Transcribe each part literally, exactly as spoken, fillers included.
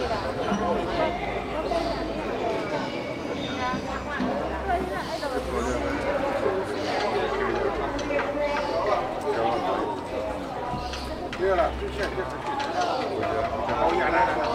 对了，就现在。好远来了。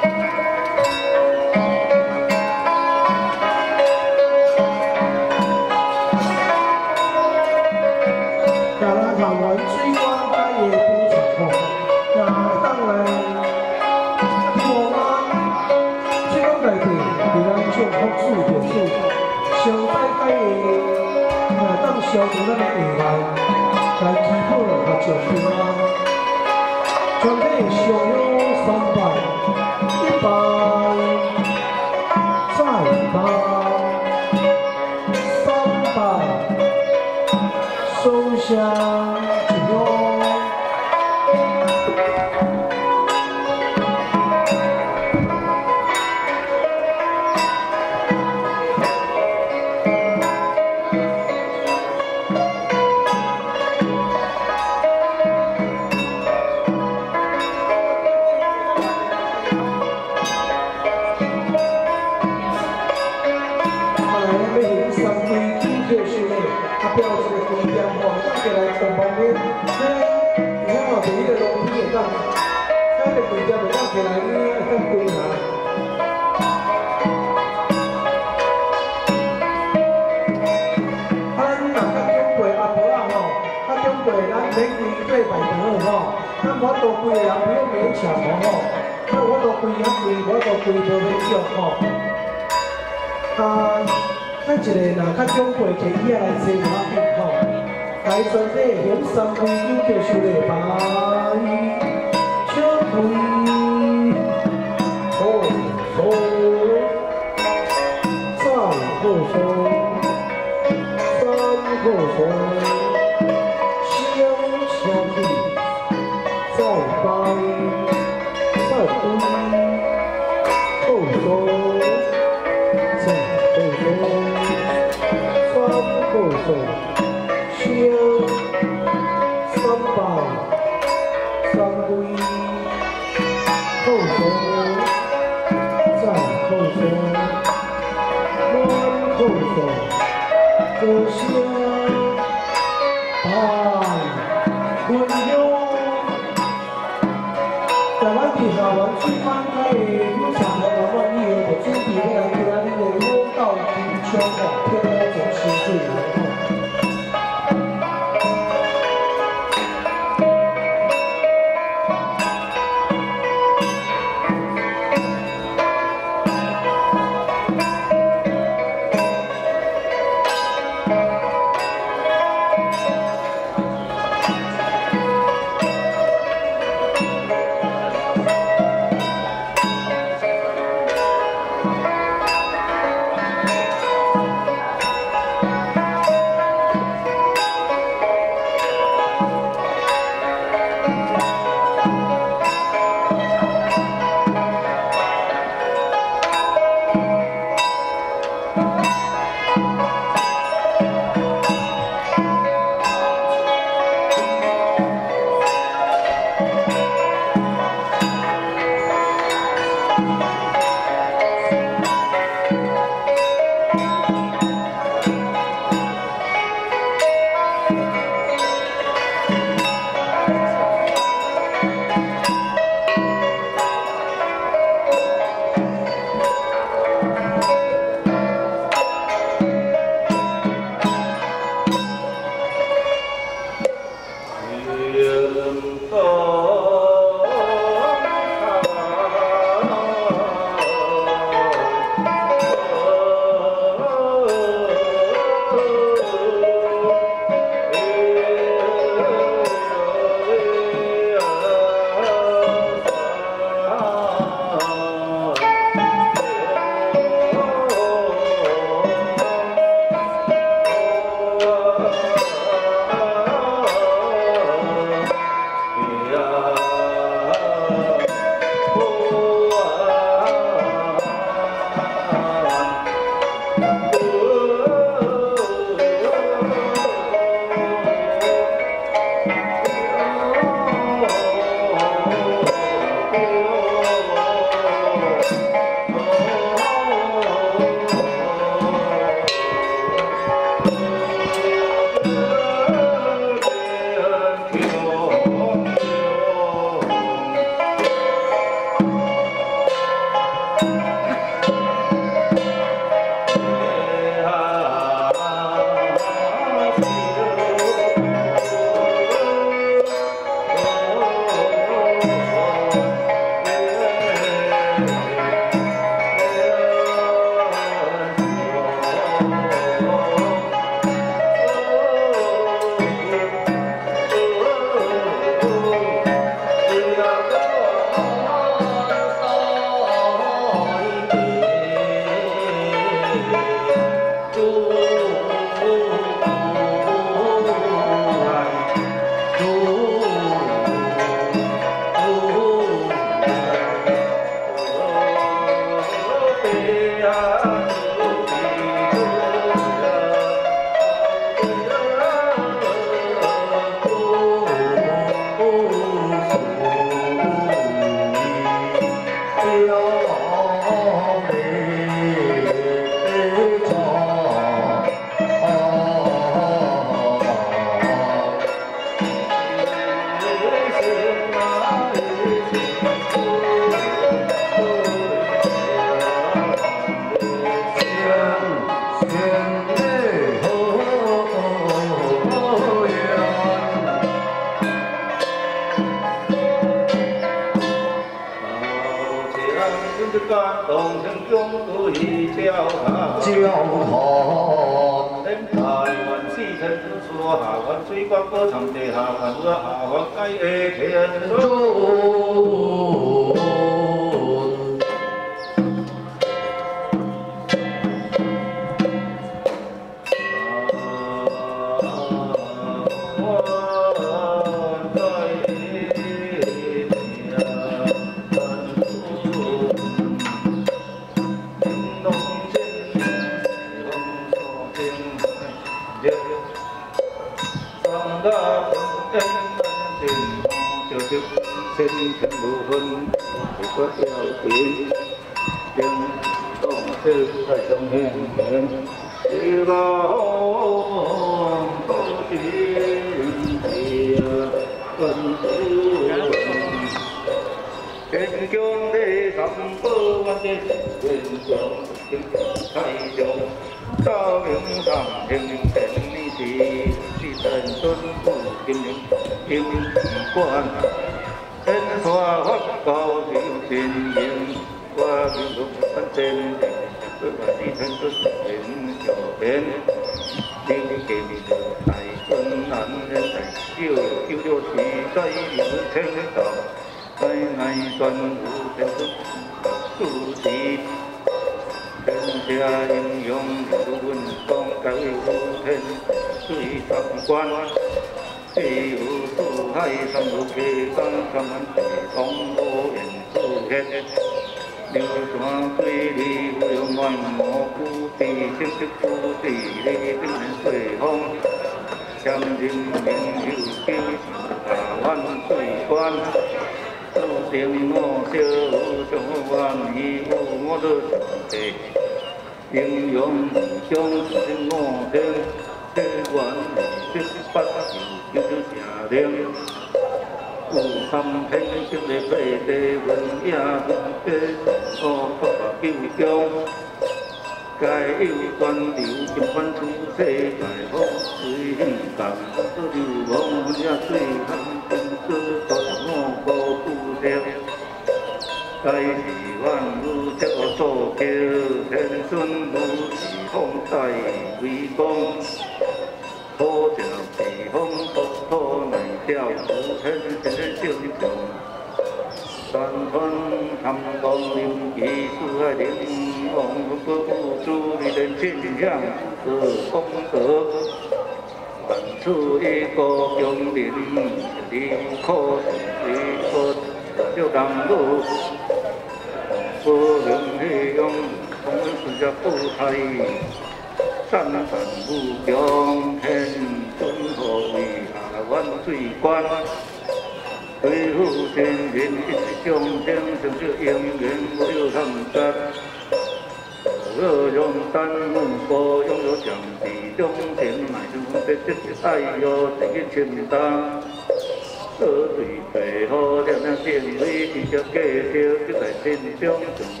Hãy subscribe cho kênh Ghiền Mì Gõ để không bỏ lỡ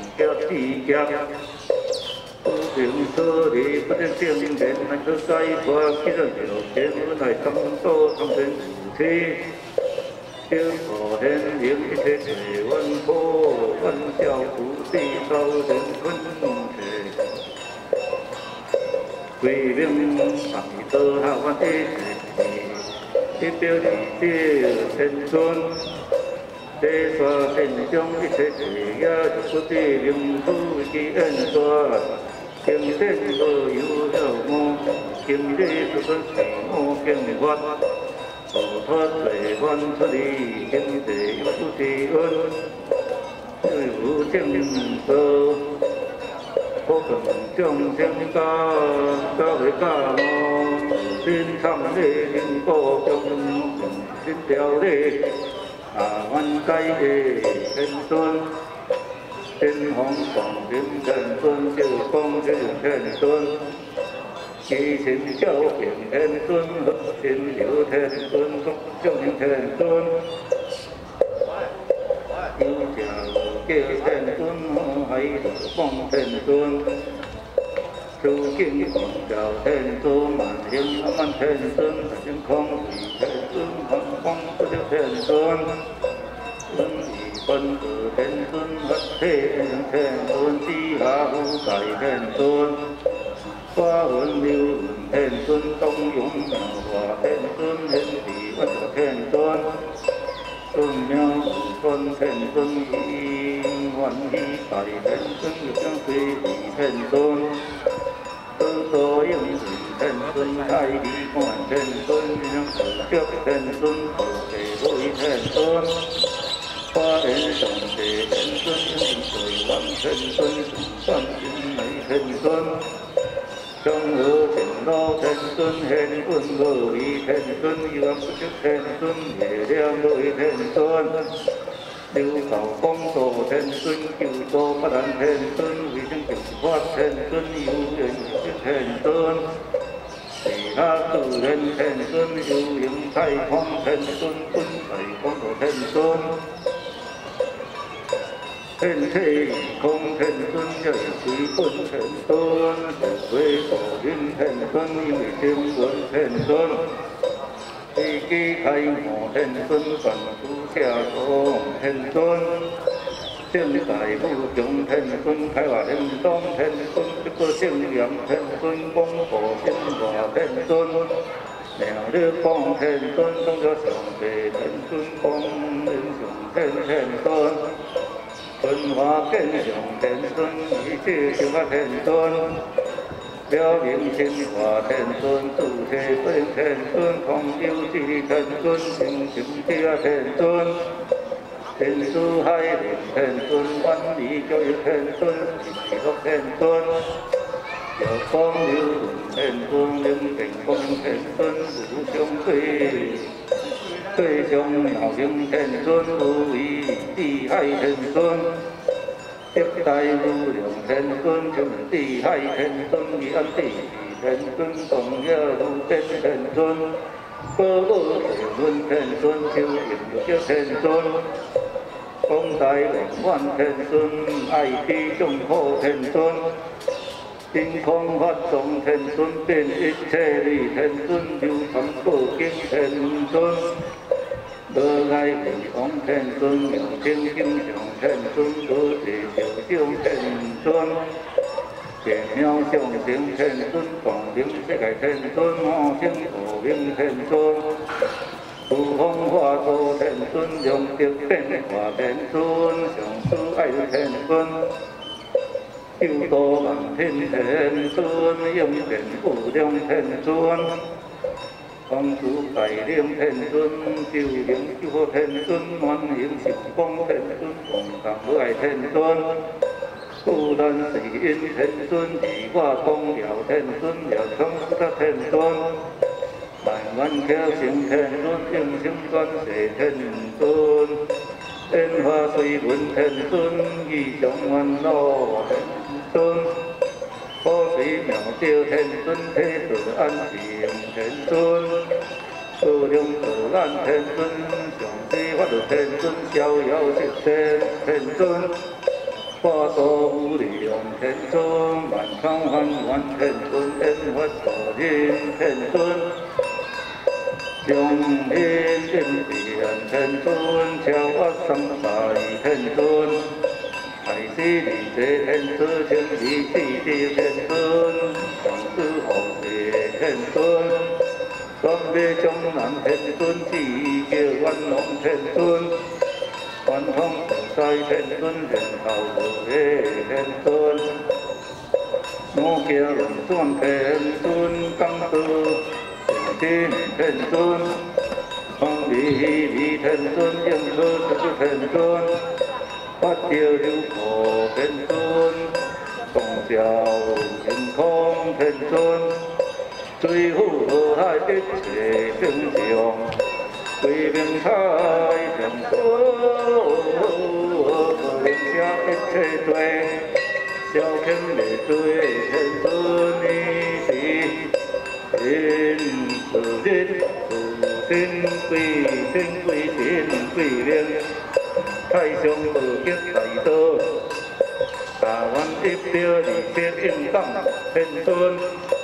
地劫。不平所理不得正言，乃可解脱其人有见无乃当多当真无体。修佛显灵一切罪问破，问教不必高人分解。归命上得下万的一表一切天尊。地刷天中一切罪业，不地灵土其恩刷。经典无有了无，经历不分是无经法。菩萨罪犯出离，经济有不知恩，罪无正道。可更众生家，家为家母，心参礼因果中，心条理，阿万界的天尊。天皇广行天尊，九光天天尊，七情教平天尊，合心流天尊，众正天尊，有家有家天尊，海陆光天尊，诸经广教天尊，满行阿满天尊，天空天尊，光光不掉天尊。尊以分子天尊，合天天尊，地下无界天尊，花纹流云天尊，东涌妙法天尊，天地万法天尊，尊妙无分天尊，因万一大天尊，有相随理天尊，得所应顺天尊，太理观天尊，可教天尊，可地位天尊。花莲上地天尊，水湾天尊，上金美天尊，江河前路天尊，显棍无疑天尊，阳不出天尊，月亮无疑天尊，六道光道天尊，九道不难天尊，卫生净法天尊，有缘天尊，其他自然天尊，有形太空天尊，本在光道天尊。天地空天尊，也有水本天尊，社会所应天尊，因为经文天尊，地基开幕天尊，凡诸下众天尊，正大不穷天尊，开化天东天尊，这个正阳天尊，光火天华天尊，妙日光天尊，中国上帝天尊，光英雄天天尊。文化根上天尊，一切修法天尊，表明清华天尊，主持本天尊，空有智天尊，清净家天尊，天书海莲天尊，万里教育天尊，地福天尊，有光有云天尊，灵定光天尊，无相对。最上妙行天尊，无疑地海天尊，一大无量天尊，全地海天尊，一安地天尊，共有无边天尊，宝宝水轮天尊，修行有天尊，光大龙万天尊，爱地众好天尊。天空法众天尊，变一切理天尊，流传过经天尊，得爱地王天尊，妙清经上天尊，得地受上天尊，见妙相成天尊，光明世界天尊，好生无明天尊，普风化作天尊，用德变化天尊，上师爱天尊。救度万天天尊，应变无量天尊，光主大灵天尊，救灵救护天尊，满行十光天尊，共同无碍天尊，孤单是因天尊，自我通了天尊，了通不得天尊，万万巧成天尊，应成观世天尊，莲花水文天尊，义上万乐天尊，可水妙照天尊，体质安静天尊，无量可安天尊，上师法律天尊，逍遥实天天尊， 花多无量天尊，万康万万天尊，天佛道人天尊，中天天天尊，超我三大天尊，大师利者天尊，清理四谛天尊，上师后世天尊，专灭众难天尊，智叫万龙天尊。万方菩萨天尊，人头无畏天尊，我家龙转天尊，刚道成天天尊，方利利天尊，应可出天尊，法照有佛天尊，共照天空天尊，最富河海一切正常。归命太上尊，令下一切罪，消遣灭罪天尊你是天自日自心归心归心归命，太上无极大道，大愿一表二色应当天尊。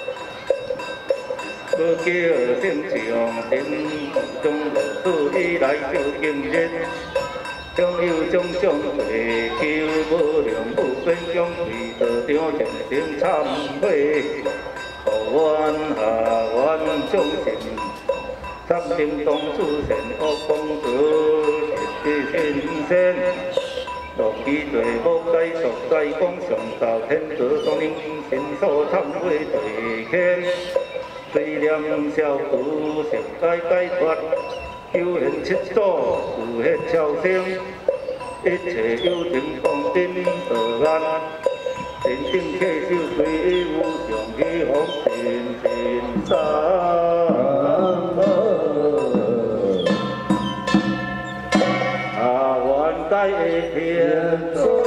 不叫圣上天中落土以来就今日，将有种种会求无量无边将为道场前生忏悔，互愿下愿众生，三生当主善恶公主，一世新生。落其罪无解俗世讲上道天主当令神所忏悔罪愆。虽念消除，十解解脱，求现七祖，自hết超生，一切有情方真得安，真正契修随无上虚空天天三阿愿大天尊。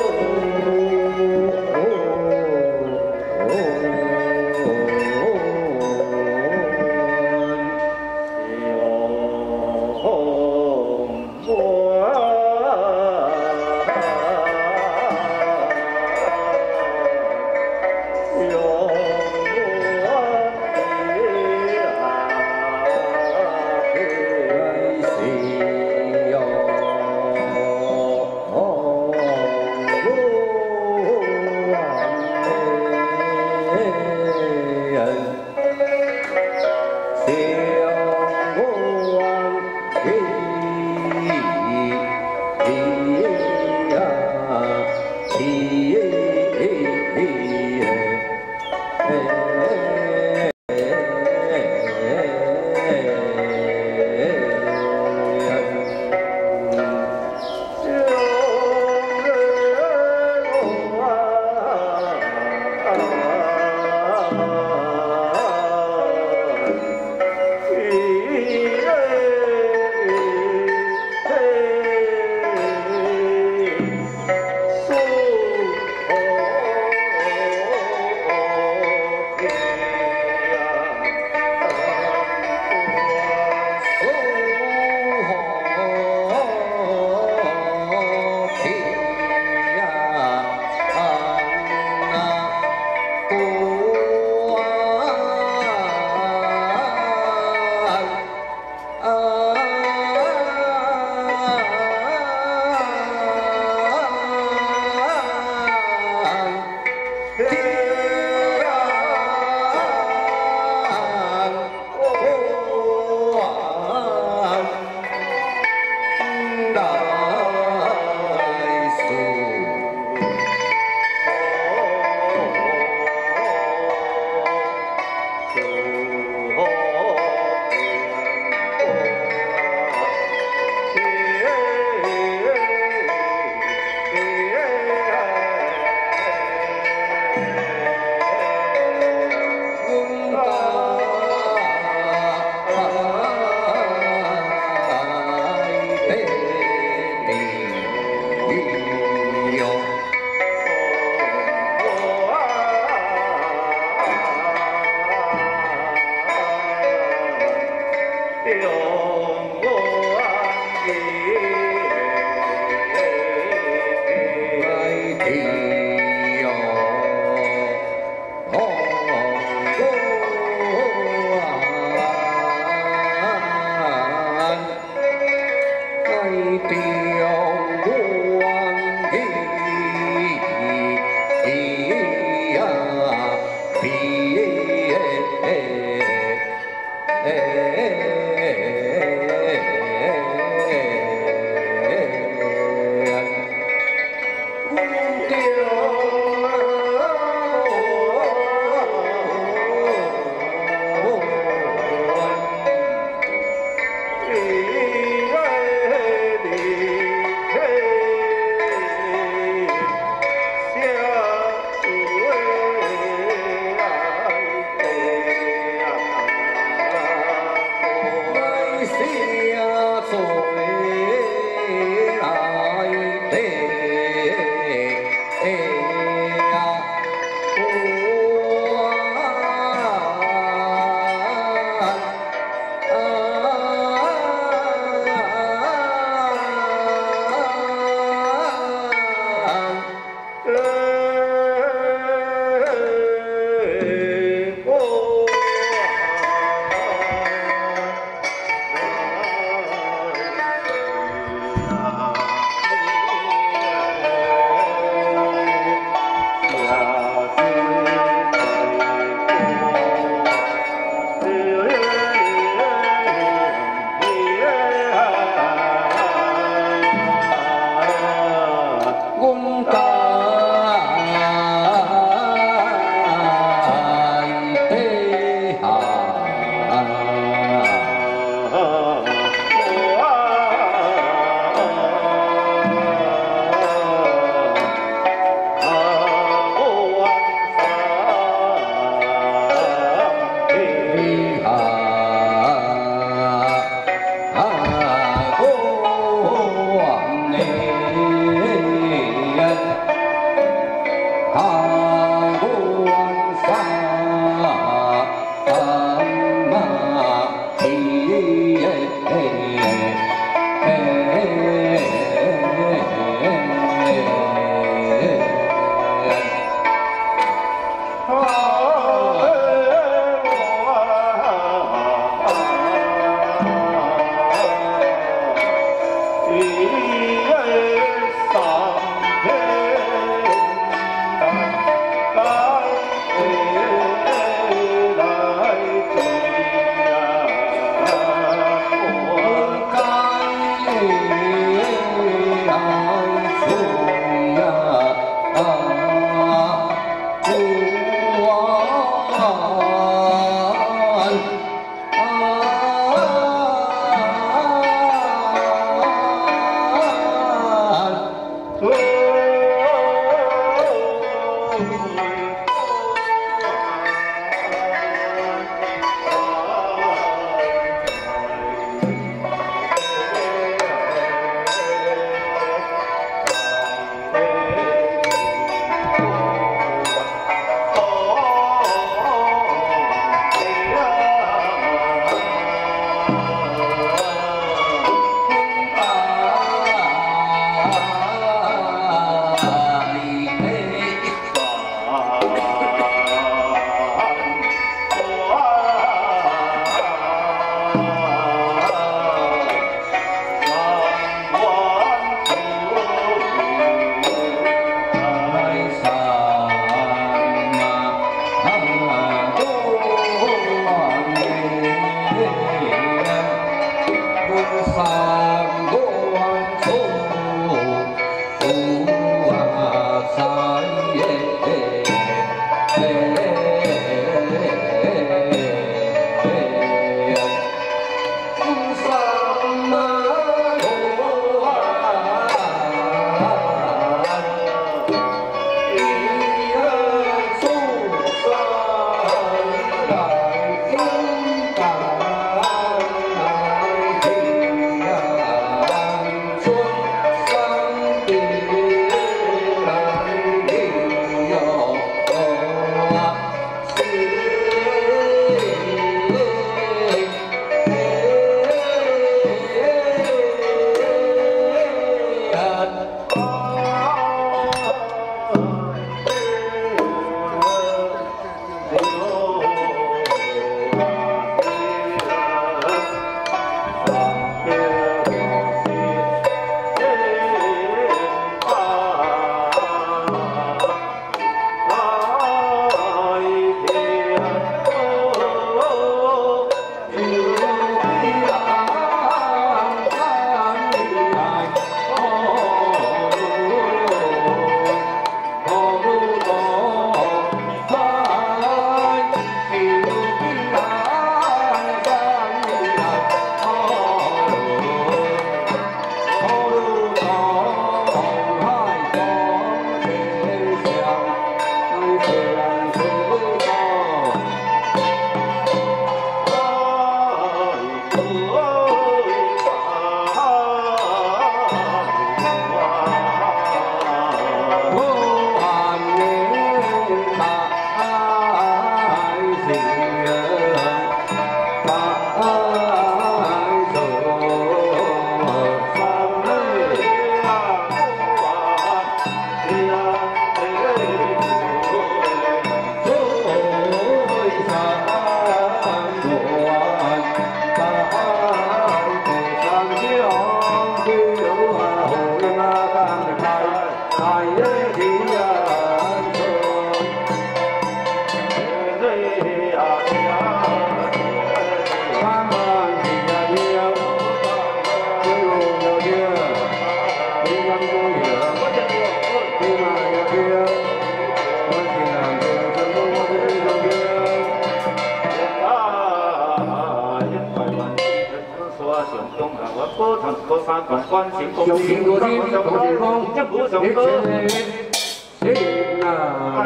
有情多情，多情风，一不上歌。